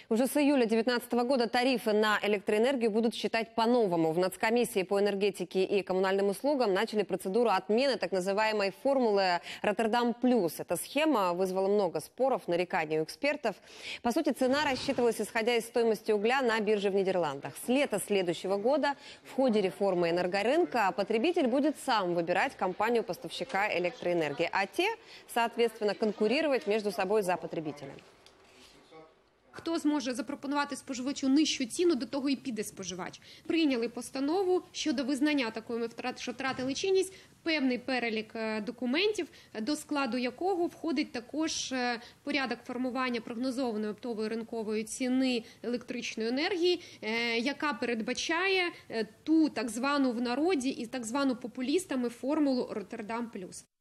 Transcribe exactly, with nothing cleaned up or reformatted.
Уже с июля две тысячи девятнадцатого года тарифы на электроэнергию будут считать по-новому. В Нацкомиссии по энергетике и коммунальным услугам начали процедуру отмены так называемой формулы «Роттердам плюс». Эта схема вызвала много споров, нареканий у экспертов. По сути, цена рассчитывалась, исходя из стоимости угля на бирже в Нидерландах. С лета следующего года в ходе реформы энергорынка потребитель будет сам выбирать компанию-поставщика электроэнергии, а те, соответственно, конкурировать между собой за потребителя. Хто зможе запропонувати споживачу нижчу ціну, до того і піде споживач. Прийняли постанову щодо визнання такої втрати, що втратили чинність, певний перелік документів, до складу якого входить також порядок формування прогнозованої оптової ринкової ціни електричної енергії, яка передбачає ту так звану в народі і так звану популістами формулу «Роттердам плюс».